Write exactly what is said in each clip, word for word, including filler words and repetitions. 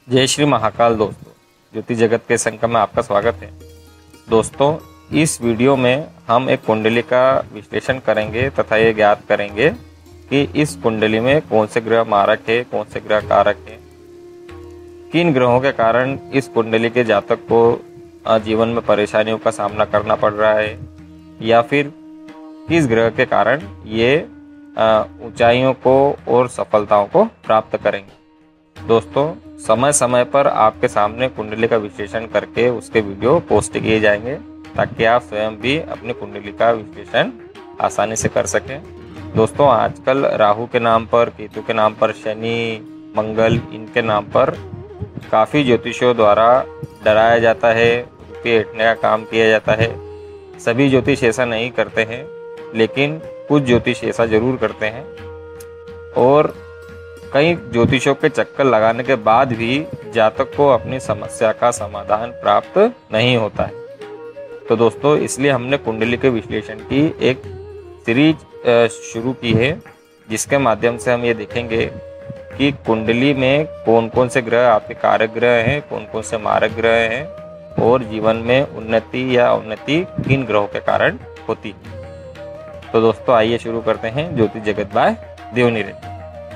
जय श्री महाकाल। दोस्तों, ज्योतिष जगत के संगम में आपका स्वागत है। दोस्तों, इस वीडियो में हम एक कुंडली का विश्लेषण करेंगे तथा ये ज्ञात करेंगे कि इस कुंडली में कौन से ग्रह मारक है, कौन से ग्रह कारक है, किन ग्रहों के कारण इस कुंडली के जातक को जीवन में परेशानियों का सामना करना पड़ रहा है, या फिर किस ग्रह के कारण ये ऊंचाइयों को और सफलताओं को प्राप्त करेंगे। दोस्तों, समय समय पर आपके सामने कुंडली का विश्लेषण करके उसके वीडियो पोस्ट किए जाएंगे ताकि आप स्वयं भी अपनी कुंडली का विश्लेषण आसानी से कर सकें। दोस्तों, आजकल राहु के नाम पर, केतु के नाम पर, शनि, मंगल, इनके नाम पर काफ़ी ज्योतिषियों द्वारा डराया जाता है, पेटने का काम किया जाता है। सभी ज्योतिष ऐसा नहीं करते हैं, लेकिन कुछ ज्योतिष ऐसा जरूर करते हैं और कई ज्योतिषों के चक्कर लगाने के बाद भी जातक को अपनी समस्या का समाधान प्राप्त नहीं होता है। तो दोस्तों, इसलिए हमने कुंडली के विश्लेषण की एक सीरीज शुरू की है, जिसके माध्यम से हम ये देखेंगे कि कुंडली में कौन कौन से ग्रह आपके कारक ग्रह हैं, कौन कौन से मारक ग्रह हैं और जीवन में उन्नति या अवनति किन ग्रहों के कारण होती है। तो दोस्तों, आइए शुरू करते हैं ज्योतिष जगत बाय देवनी रेड्डी।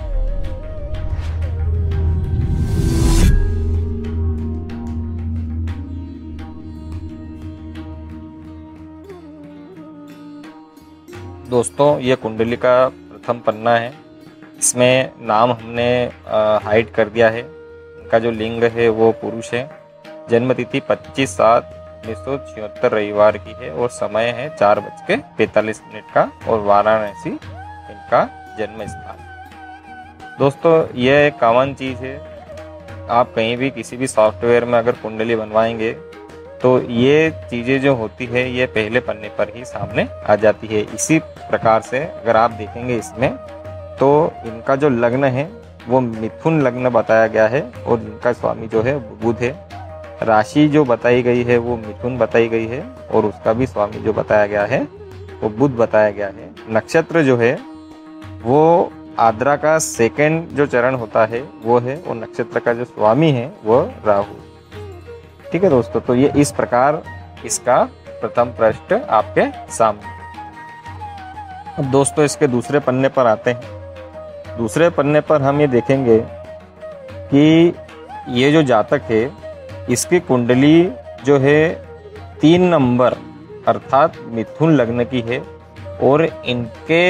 दोस्तों, ये कुंडली का प्रथम पन्ना है। इसमें नाम हमने हाइड कर दिया है। इनका जो लिंग है वो पुरुष है। जन्म तिथि पच्चीस सात उन्नीस सौ छिहत्तर रविवार की है और समय है चार बज के पैंतालीस मिनट का और वाराणसी इनका जन्म स्थान। दोस्तों, यह एक कॉमन चीज़ है। आप कहीं भी किसी भी सॉफ्टवेयर में अगर कुंडली बनवाएंगे तो ये चीज़ें जो होती है ये पहले पन्ने पर ही सामने आ जाती है। इसी प्रकार से अगर आप देखेंगे इसमें तो इनका जो लग्न है वो मिथुन लग्न बताया गया है और इनका स्वामी जो है बुध है। राशि जो बताई गई है वो मिथुन बताई गई है और उसका भी स्वामी जो बताया गया है वो बुध बताया गया है। नक्षत्र जो है वो आद्रा का सेकंड जो चरण होता है वो है, और नक्षत्र का जो स्वामी है वो राहु। ठीक है दोस्तों, तो ये इस प्रकार इसका प्रथम पृष्ठ आपके सामने। अब दोस्तों, इसके दूसरे पन्ने पर आते हैं। दूसरे पन्ने पर हम ये देखेंगे कि ये जो जातक है इसकी कुंडली जो है तीन नंबर अर्थात मिथुन लग्न की है और इनके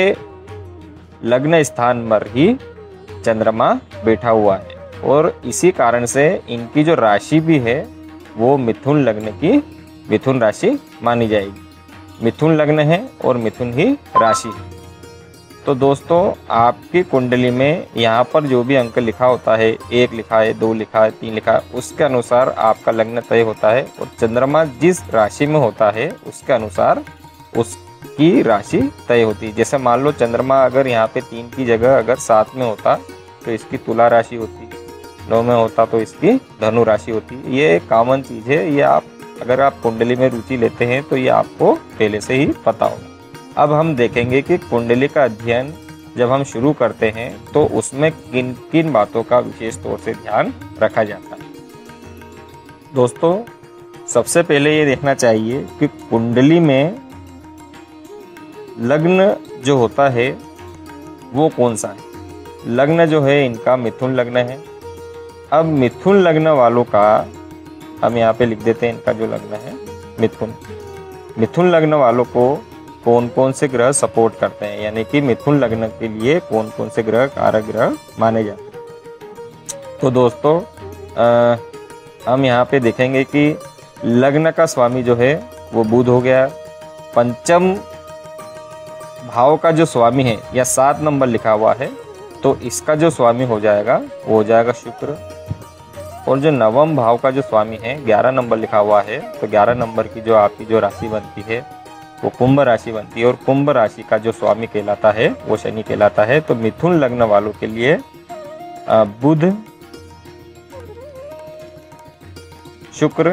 लग्न स्थान पर ही चंद्रमा बैठा हुआ है और इसी कारण से इनकी जो राशि भी है वो मिथुन लग्न की मिथुन राशि मानी जाएगी। मिथुन लग्न है और मिथुन ही राशि है। तो दोस्तों, आपकी कुंडली में यहाँ पर जो भी अंक लिखा होता है, एक लिखा है, दो लिखा है, तीन लिखा है, उसके अनुसार आपका लग्न तय होता है और चंद्रमा जिस राशि में होता है उसके अनुसार उसकी राशि तय होती है। जैसे मान लो चंद्रमा अगर यहाँ पे तीन की जगह अगर सात में होता तो इसकी तुला राशि होती, नौ में होता तो इसकी धनु राशि होती। ये कॉमन चीज़ है, ये आप अगर आप कुंडली में रुचि लेते हैं तो ये आपको पहले से ही पता होगा। अब हम देखेंगे कि कुंडली का अध्ययन जब हम शुरू करते हैं तो उसमें किन किन बातों का विशेष तौर से ध्यान रखा जाता है। दोस्तों, सबसे पहले ये देखना चाहिए कि कुंडली में लग्न जो होता है वो कौन सा है। लग्न जो है इनका मिथुन लग्न है। अब मिथुन लग्न वालों का हम यहाँ पे लिख देते हैं, इनका जो लग्न है मिथुन। मिथुन लग्न वालों को कौन कौन से ग्रह सपोर्ट करते हैं, यानी कि मिथुन लग्न के लिए कौन कौन से ग्रह कारक ग्रह माने जाते हैं। तो दोस्तों, आ, हम यहाँ पे देखेंगे कि लग्न का स्वामी जो है वो बुध हो गया। पंचम भाव का जो स्वामी है या सात नंबर लिखा हुआ है तो इसका जो स्वामी हो जाएगा वो हो जाएगा शुक्र। और जो नवम भाव का जो स्वामी है ग्यारह नंबर लिखा हुआ है तो ग्यारह नंबर की जो आपकी जो राशि बनती है वो कुंभ राशि बनती है और कुंभ राशि का जो स्वामी कहलाता है वो शनि कहलाता है। तो मिथुन लग्न वालों के लिए बुध, शुक्र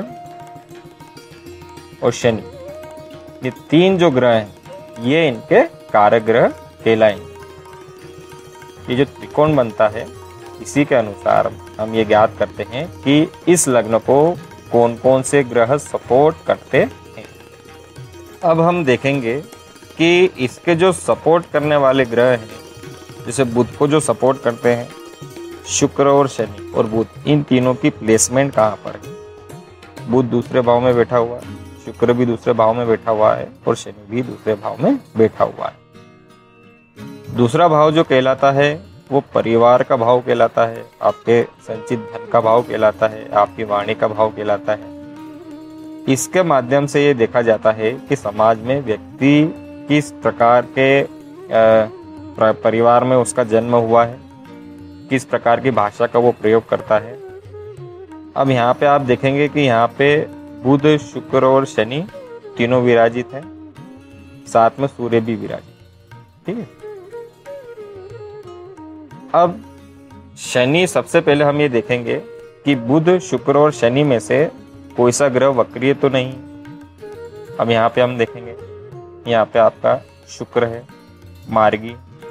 और शनि, ये तीन जो ग्रह हैं ये इनके कारक ग्रह कहलाएंगे। ये जो त्रिकोण बनता है इसी के अनुसार हम ये ज्ञात करते हैं कि इस लग्न को कौन कौन से ग्रह सपोर्ट करते हैं। अब हम देखेंगे कि इसके जो सपोर्ट करने वाले ग्रह हैं, जैसे बुध को जो सपोर्ट करते हैं शुक्र और शनि और बुध, इन तीनों की प्लेसमेंट कहाँ पर है। बुध दूसरे भाव में बैठा हुआ है, शुक्र भी दूसरे भाव में बैठा हुआ है और शनि भी दूसरे भाव में बैठा हुआ है। दूसरा भाव जो कहलाता है वो परिवार का भाव कहलाता है, आपके संचित धन का भाव कहलाता है, आपकी वाणी का भाव कहलाता है। इसके माध्यम से ये देखा जाता है कि समाज में व्यक्ति किस प्रकार के परिवार में उसका जन्म हुआ है, किस प्रकार की भाषा का वो प्रयोग करता है। अब यहाँ पे आप देखेंगे कि यहाँ पे बुध, शुक्र और शनि तीनों विराजित हैं, साथ में सूर्य भी विराजित। ठीक है। अब शनि, सबसे पहले हम ये देखेंगे कि बुध, शुक्र और शनि में से कोई सा ग्रह वक्रीय तो नहीं। अब यहाँ पे हम देखेंगे, यहाँ पे आपका शुक्र है मार्गी,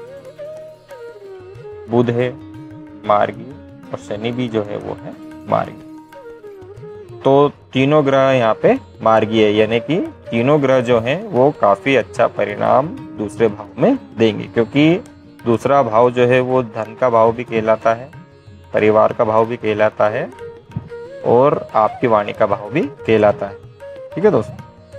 बुध है मार्गी और शनि भी जो है वो है मार्गी। तो तीनों ग्रह यहाँ पे मार्गी है, यानी कि तीनों ग्रह जो हैं वो काफी अच्छा परिणाम दूसरे भाव में देंगे, क्योंकि दूसरा भाव जो है वो धन का भाव भी कहलाता है, परिवार का भाव भी कहलाता है और आपकी वाणी का भाव भी कहलाता है। ठीक है दोस्तों।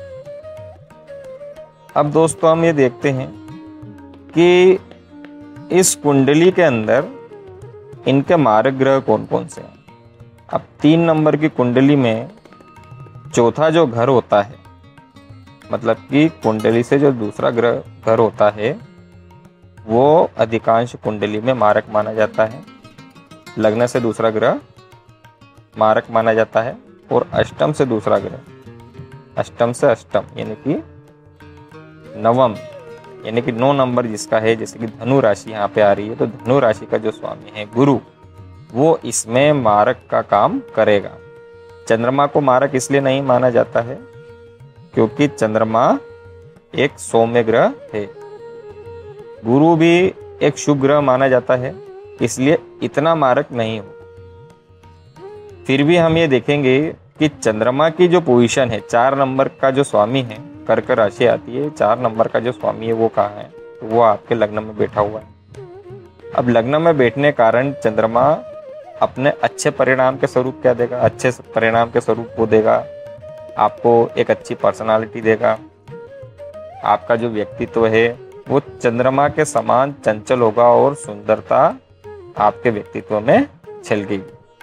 अब दोस्तों हम ये देखते हैं कि इस कुंडली के अंदर इनके मारक ग्रह कौन कौन से हैं। अब तीन नंबर की कुंडली में चौथा जो घर होता है, मतलब कि कुंडली से जो दूसरा ग्रह घर होता है वो अधिकांश कुंडली में मारक माना जाता है। लग्न से दूसरा ग्रह मारक माना जाता है और अष्टम से दूसरा ग्रह, अष्टम से अष्टम यानी कि नवम, यानी कि नौ नंबर जिसका है, जैसे कि धनु राशि यहाँ पे आ रही है, तो धनु राशि का जो स्वामी है गुरु, वो इसमें मारक का काम करेगा। चंद्रमा को मारक इसलिए नहीं माना जाता है क्योंकि चंद्रमा एक सौम्य ग्रह है। गुरु भी एक शुभ ग्रह माना जाता है, इसलिए इतना मारक नहीं हो। फिर भी हम ये देखेंगे कि चंद्रमा की जो पोजीशन है, चार नंबर का जो स्वामी है, कर्क राशि आती है, चार नंबर का जो स्वामी है वो कहाँ है, तो वो आपके लग्न में बैठा हुआ है। अब लग्न में बैठने कारण चंद्रमा अपने अच्छे परिणाम के स्वरूप क्या देगा, अच्छे परिणाम के स्वरूप वो देगा आपको एक अच्छी पर्सनालिटी देगा। आपका जो व्यक्तित्व है वो चंद्रमा के समान चंचल होगा और सुंदरता आपके व्यक्तित्व में छलकेगी।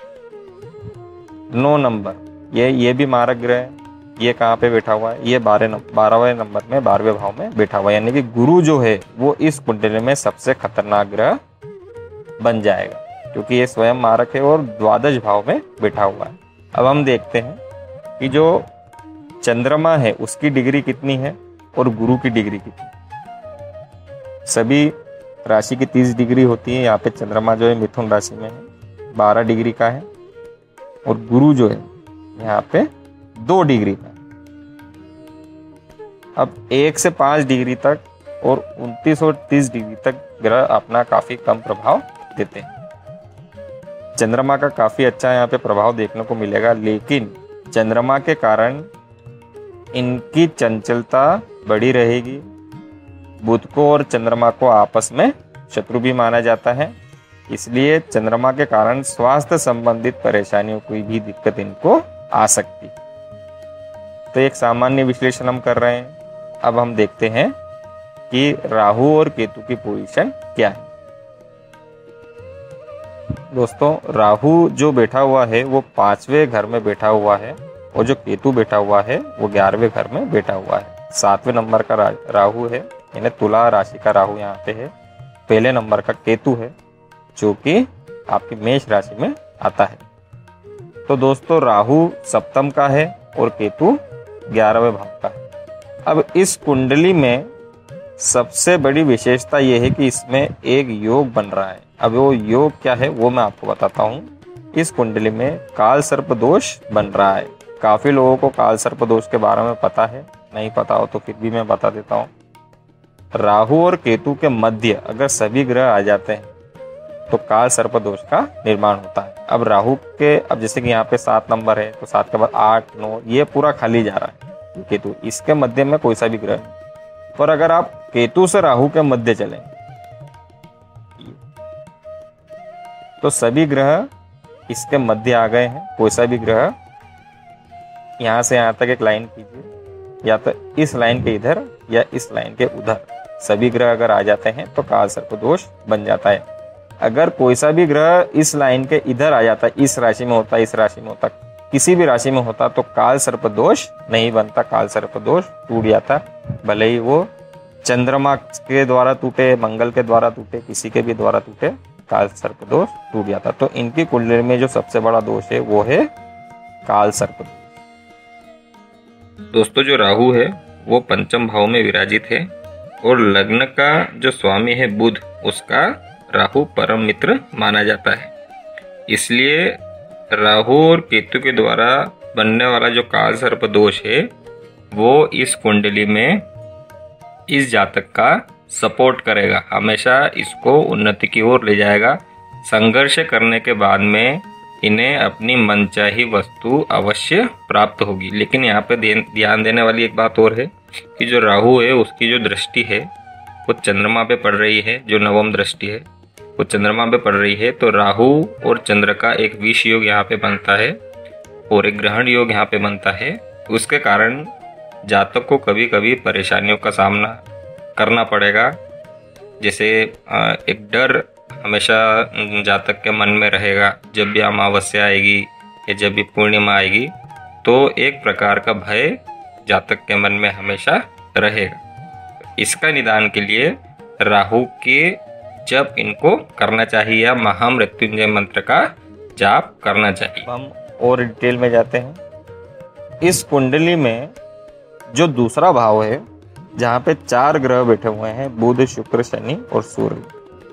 नौ नंबर ये ये भी मारक ग्रह है, ये कहाँ पे बैठा हुआ है, ये बारह बारहवें नंबर में बारहवें भाव में बैठा हुआ है, यानी कि गुरु जो है वो इस कुंडली में सबसे खतरनाक ग्रह बन जाएगा क्योंकि ये स्वयं मारक है और द्वादश भाव में बैठा हुआ है। अब हम देखते हैं कि जो चंद्रमा है उसकी डिग्री कितनी है और गुरु की डिग्री कितनी। सभी राशि की तीस डिग्री होती है, यहाँ पे चंद्रमा जो है मिथुन राशि में है, बारह डिग्री का है और गुरु जो है यहाँ पे दो डिग्री का। अब एक से पांच डिग्री तक और उनतीस और तीस डिग्री तक ग्रह अपना काफी कम प्रभाव देते हैं। चंद्रमा का काफी अच्छा यहाँ पे प्रभाव देखने को मिलेगा, लेकिन चंद्रमा के कारण इनकी चंचलता बढ़ी रहेगी। बुध को और चंद्रमा को आपस में शत्रु भी माना जाता है, इसलिए चंद्रमा के कारण स्वास्थ्य संबंधित परेशानियों की भी दिक्कत इनको आ सकती। तो एक सामान्य विश्लेषण हम कर रहे हैं। अब हम देखते हैं कि राहु और केतु की पोजीशन क्या है। दोस्तों राहु जो बैठा हुआ है वो पांचवें घर में बैठा हुआ है और जो केतु बैठा हुआ है वो ग्यारहवें घर में बैठा हुआ है। सातवें नंबर का राहु है, यानी तुला राशि का राहु यहाँ पे है। पहले नंबर का केतु है जो कि आपकी मेष राशि में आता है। तो दोस्तों राहु सप्तम का है और केतु ग्यारहवें भाव का है। अब इस कुंडली में सबसे बड़ी विशेषता यह है कि इसमें एक योग बन रहा है। अब वो योग क्या है वो मैं आपको बताता हूँ। इस कुंडली में काल सर्प दोष बन रहा है। काफी लोगों को काल सर्प दोष के बारे में पता है, नहीं पता हो तो फिर भी मैं बता देता हूँ। राहु और केतु के मध्य अगर सभी ग्रह आ जाते हैं तो काल सर्प दोष का निर्माण होता है। अब राहु के, अब जैसे कि यहाँ पे सात नंबर है तो सात के बाद आठ नौ ये पूरा खाली जा रहा है केतु, इसके मध्य में कोई सा भी ग्रह नहीं। पर अगर आप केतु से राहु के मध्य चलें तो सभी ग्रह इसके मध्य आ गए हैं। कोई सा भी ग्रह यहाँ से यहाँ तक एक लाइन कीजिए, या तो इस लाइन के इधर या इस लाइन के उधर, सभी ग्रह अगर आ जाते हैं तो काल सर्प दोष बन जाता है। अगर कोई सा भी ग्रह इस लाइन के इधर आ जाता है, इस राशि में होता, इस राशि में होता, किसी भी राशि में होता तो काल सर्प दोष नहीं बनता, काल सर्प दोष टूट जाता। भले ही वो चंद्रमा के द्वारा टूटे, मंगल के द्वारा टूटे, किसी के भी द्वारा टूटे, काल सर्प दोष टूट जाता। तो इनकी कुंडली में जो सबसे बड़ा दोष है वो है काल सर्प दोष। दोस्तों, जो राहु है वो पंचम भाव में विराजित है और लग्न का जो स्वामी है बुध, उसका राहु परम मित्र माना जाता है। इसलिए राहु और केतु के द्वारा बनने वाला जो काल सर्प दोष है वो इस कुंडली में इस जातक का सपोर्ट करेगा, हमेशा इसको उन्नति की ओर ले जाएगा। संघर्ष करने के बाद में इन्हें अपनी मनचाही वस्तु अवश्य प्राप्त होगी। लेकिन यहाँ पे ध्यान देने वाली एक बात और है कि जो राहु है उसकी जो दृष्टि है वो चंद्रमा पे पड़ रही है, जो नवम दृष्टि है वो चंद्रमा पे पड़ रही है। तो राहु और चंद्र का एक विष योग यहाँ पे बनता है और एक ग्रहण योग यहाँ पे बनता है। उसके कारण जातक को कभी कभी परेशानियों का सामना करना पड़ेगा। जैसे एक डर हमेशा जातक के मन में रहेगा, जब भी अमावस्या आएगी या जब भी पूर्णिमा आएगी तो एक प्रकार का भय जातक के मन में हमेशा रहेगा। इसका निदान के लिए राहु के जप इनको करना चाहिए या महामृत्युंजय मंत्र का जाप करना चाहिए। हम और डिटेल में जाते हैं। इस कुंडली में जो दूसरा भाव है जहाँ पे चार ग्रह बैठे हुए हैं, बुध शुक्र शनि और सूर्य,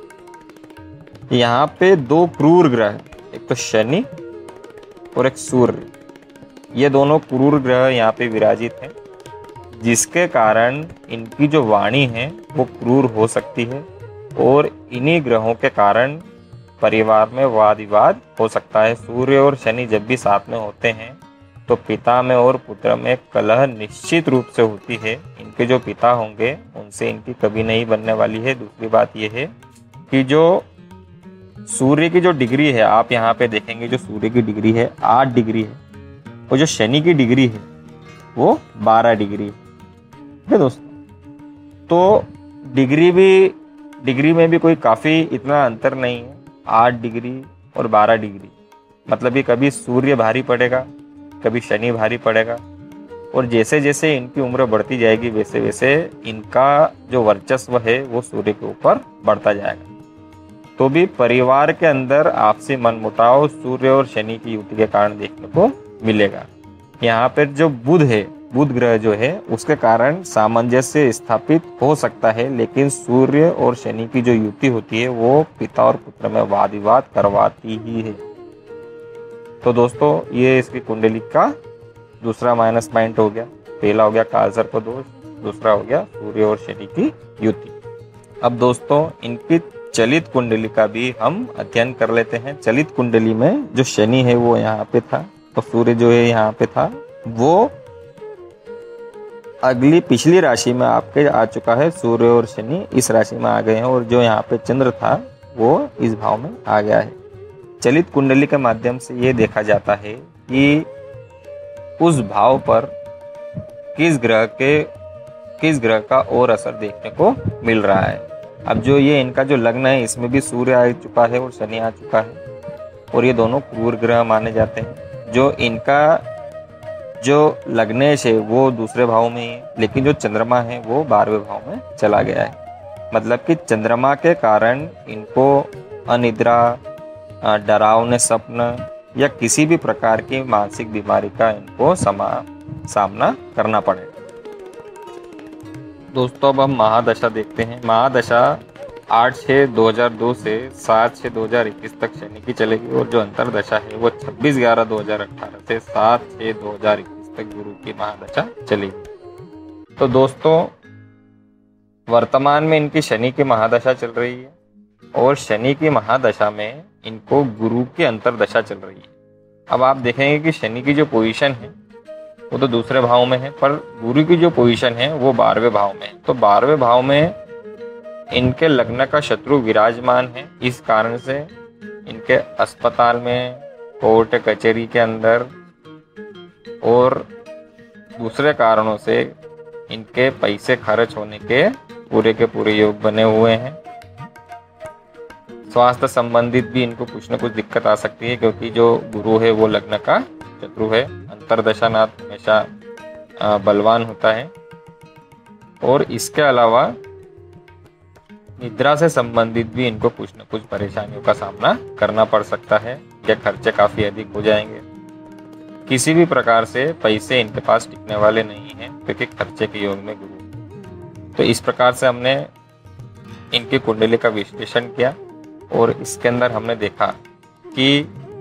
यहाँ पे दो क्रूर ग्रह, एक तो शनि और एक सूर्य, ये दोनों क्रूर ग्रह यहाँ पे विराजित हैं, जिसके कारण इनकी जो वाणी है वो क्रूर हो सकती है और इन्हीं ग्रहों के कारण परिवार में वाद विवाद हो सकता है। सूर्य और शनि जब भी साथ में होते हैं तो पिता में और पुत्र में कलह निश्चित रूप से होती है। इनके जो पिता होंगे उनसे इनकी कभी नहीं बनने वाली है। दूसरी बात यह है कि जो सूर्य की जो डिग्री है, आप यहाँ पे देखेंगे जो सूर्य की डिग्री है आठ डिग्री है और जो शनि की डिग्री है वो बारह डिग्री है। ठीक है दोस्तों, तो डिग्री भी डिग्री में भी कोई काफ़ी इतना अंतर नहीं है, आठ डिग्री और बारह डिग्री, मतलब कि कभी सूर्य भारी पड़ेगा कभी शनि भारी पड़ेगा। और जैसे जैसे इनकी उम्र बढ़ती जाएगी वैसे वैसे इनका जो वर्चस्व है वो सूर्य के ऊपर बढ़ता जाएगा। तो भी परिवार के अंदर आपसी मनमुटाव सूर्य और शनि की युति के कारण देखने को मिलेगा। यहाँ पर जो बुध है, बुध ग्रह जो है उसके कारण सामंजस्य स्थापित हो सकता है, लेकिन सूर्य और शनि की जो युति होती है वो पिता और पुत्र में वाद विवाद करवाती ही है। तो दोस्तों, ये इसकी कुंडली का दूसरा माइनस पॉइंट हो गया। पहला हो गया काल सर्प दोष, दूसरा हो गया सूर्य और शनि की युति। अब दोस्तों, इनकी चलित कुंडली का भी हम अध्ययन कर लेते हैं। चलित कुंडली में जो शनि है वो यहाँ पे था, तो सूर्य जो है यहाँ पे था, वो अगली पिछली राशि में आपके आ चुका है। सूर्य और शनि इस राशि में आ गए हैं और जो यहाँ पे चंद्र था वो इस भाव में आ गया है। चलित कुंडली के माध्यम से ये देखा जाता है कि उस भाव पर किस ग्रह के किस ग्रह का और असर देखने को मिल रहा है। अब जो ये इनका जो लग्न है इसमें भी सूर्य आ चुका है और शनि आ चुका है और ये दोनों क्रूर ग्रह माने जाते हैं। जो इनका जो लग्नेश है वो दूसरे भाव में ही है, लेकिन जो चंद्रमा है वो बारहवें भाव में चला गया है। मतलब कि चंद्रमा के कारण इनको अनिद्रा, डरावने सपन या किसी भी प्रकार की मानसिक बीमारी का इनको समा सामना करना पड़ेगा। दोस्तों, अब हम महादशा देखते हैं। महादशा आठ छः दो हज़ार दो से सात छः दो हज़ार इक्कीस तक शनि की चलेगी और जो अंतरदशा है वो छब्बीस ग्यारह दो हज़ार अठारह से सात छः दो हज़ार इक्कीस तक गुरु की महादशा चलेगी। तो दोस्तों, वर्तमान में इनकी शनि की महादशा चल रही है और शनि की महादशा में इनको गुरु की अंतरदशा चल रही है। अब आप देखेंगे कि शनि की जो पोजीशन है वो तो दूसरे भाव में है, पर गुरु की जो पोजीशन है वो बारहवें भाव में है। तो बारहवें भाव में इनके लग्न का शत्रु विराजमान है। इस कारण से इनके अस्पताल में, कोर्ट कचहरी के अंदर और दूसरे कारणों से इनके पैसे खर्च होने के पूरे के पूरे योग बने हुए हैं। स्वास्थ्य संबंधित भी इनको कुछ न कुछ दिक्कत आ सकती है, क्योंकि जो गुरु है वो लग्न का शत्रु है। अंतरदशानाथ हमेशा बलवान होता है। और इसके अलावा निद्रा से संबंधित भी इनको कुछ न कुछ परेशानियों का सामना करना पड़ सकता है, या खर्चे काफी अधिक हो जाएंगे। किसी भी प्रकार से पैसे इनके पास टिकने वाले नहीं हैं, क्योंकि खर्चे के योग में गुरु। तो इस प्रकार से हमने इनकी कुंडली का विश्लेषण किया और इसके अंदर हमने देखा कि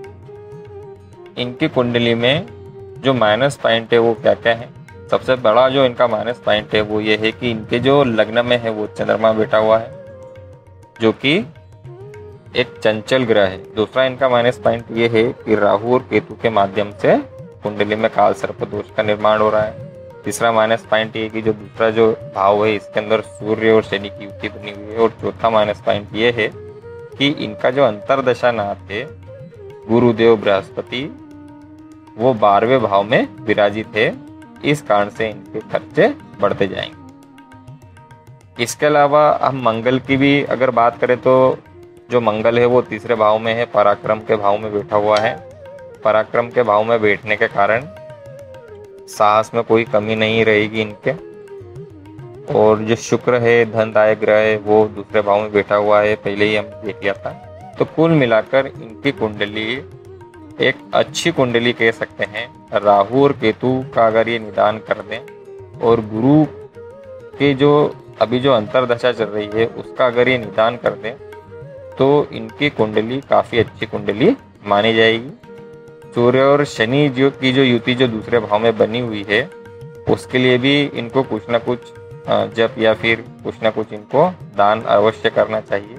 इनकी कुंडली में जो माइनस पॉइंट है वो क्या क्या है। सबसे बड़ा जो इनका माइनस पॉइंट है वो ये है कि इनके जो लग्न में है वो चंद्रमा बैठा हुआ है, जो कि एक चंचल ग्रह है। दूसरा इनका माइनस पॉइंट ये है कि राहु और केतु के माध्यम से कुंडली में काल सर्प दोष का निर्माण हो रहा है। तीसरा माइनस पॉइंट ये कि जो दूसरा जो भाव है इसके अंदर सूर्य और शनि की युति बनी हुई है। और चौथा माइनस पॉइंट ये है कि इनका जो अंतरदशा नाथ है गुरुदेव बृहस्पति वो बारहवें भाव में विराजित है। इस कारण से इनके खर्चे बढ़ते जाएंगे। इसके अलावा हम मंगल की भी अगर बात करें तो जो मंगल है वो तीसरे भाव में है, पराक्रम के भाव में बैठा हुआ है। पराक्रम के भाव में बैठने के कारण साहस में कोई कमी नहीं रहेगी इनके। और जो शुक्र है धनदायक ग्रह है वो दूसरे भाव में बैठा हुआ है, पहले ही हम देख लिया था। तो कुल मिलाकर इनकी कुंडली एक अच्छी कुंडली कह सकते हैं। राहु और केतु का अगर ये निदान कर दें और गुरु के जो अभी जो अंतरदशा चल रही है उसका अगर ये निदान कर दें तो इनकी कुंडली काफ़ी अच्छी कुंडली मानी जाएगी। सूर्य और शनि जो की जो युति जो दूसरे भाव में बनी हुई है उसके लिए भी इनको कुछ ना कुछ जप या फिर कुछ ना कुछ इनको दान अवश्य करना चाहिए।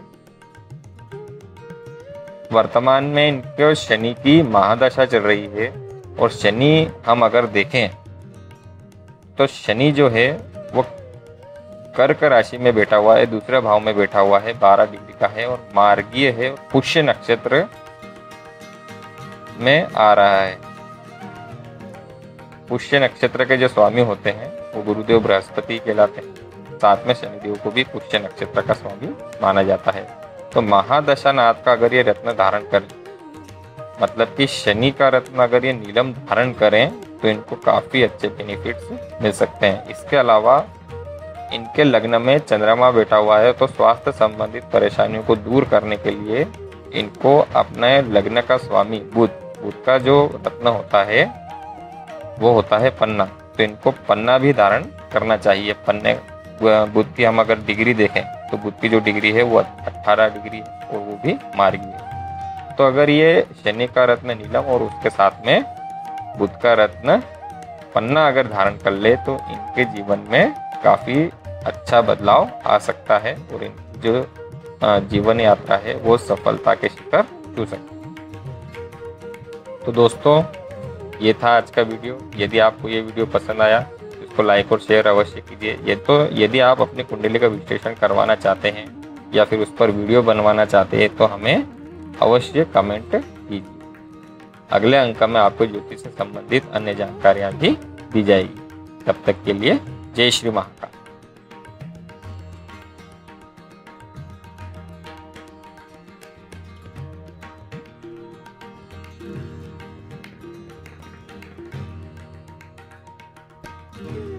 वर्तमान में इनके शनि की महादशा चल रही है और शनि हम अगर देखें तो शनि जो है वो कर्क राशि में बैठा हुआ है, दूसरे भाव में बैठा हुआ है, बारह डिग्री का है और मार्गीय है, पुष्य नक्षत्र में आ रहा है। पुष्य नक्षत्र के जो स्वामी होते हैं वो गुरुदेव बृहस्पति कहलाते हैं। साथ में शनिदेव को भी पुष्य नक्षत्र का स्वामी माना जाता है। तो महादशा नाथ का अगर ये रत्न धारण करें, मतलब कि शनि का रत्न अगर ये नीलम धारण करें तो इनको काफी अच्छे बेनिफिट्स मिल सकते हैं। इसके अलावा इनके लग्न में चंद्रमा बैठा हुआ है तो स्वास्थ्य संबंधित परेशानियों को दूर करने के लिए इनको अपने लग्न का स्वामी बुध बुध का जो रत्न होता है वो होता है पन्ना। तो इनको पन्ना भी धारण करना चाहिए। पन्ने बुध की हम अगर डिग्री देखें तो बुध की जो डिग्री है वो अठारह डिग्री है और वो भी मार्गी है। तो अगर ये शनि का रत्न नीलम और उसके साथ में बुध का रत्न पन्ना अगर धारण कर ले तो इनके जीवन में काफी अच्छा बदलाव आ सकता है और इनकी जो जीवन यात्रा है वो सफलता के शिखर छू सकती है। तो दोस्तों ये था आज का वीडियो। यदि आपको ये वीडियो पसंद आया तो इसको लाइक और शेयर अवश्य कीजिए। ये तो यदि आप अपनी कुंडली का विश्लेषण करवाना चाहते हैं या फिर उस पर वीडियो बनवाना चाहते हैं तो हमें अवश्य कमेंट कीजिए। अगले अंक में आपको ज्योतिष से संबंधित अन्य जानकारियाँ भी दी जाएगी। तब तक के लिए जय श्री महाकाल। Thank you.